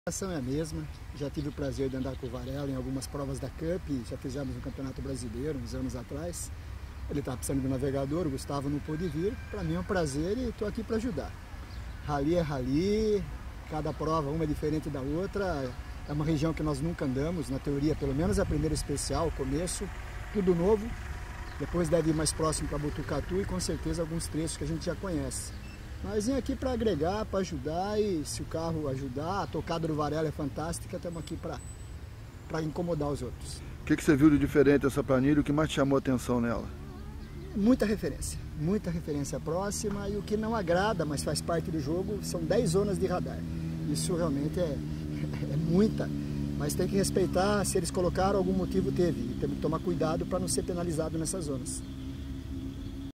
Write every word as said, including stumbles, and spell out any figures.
A ação é a mesma, já tive o prazer de andar com o Varela em algumas provas da Cup, já fizemos um campeonato brasileiro uns anos atrás. Ele estava precisando de um navegador, o Gustavo não pôde vir, para mim é um prazer e estou aqui para ajudar. Rally é rally, cada prova uma é diferente da outra, é uma região que nós nunca andamos, na teoria pelo menos a primeira especial, o começo, tudo novo, depois deve ir mais próximo para Botucatu e com certeza alguns trechos que a gente já conhece. Mas vim aqui para agregar, para ajudar e se o carro ajudar, a tocada do Varela é fantástica, estamos aqui para incomodar os outros. O que, que você viu de diferente essa planilha, o que mais te chamou a atenção nela? Muita referência, muita referência próxima e o que não agrada, mas faz parte do jogo, são dez zonas de radar. Isso realmente é, é muita, mas tem que respeitar, se eles colocaram algum motivo teve, e temos que tomar cuidado para não ser penalizado nessas zonas.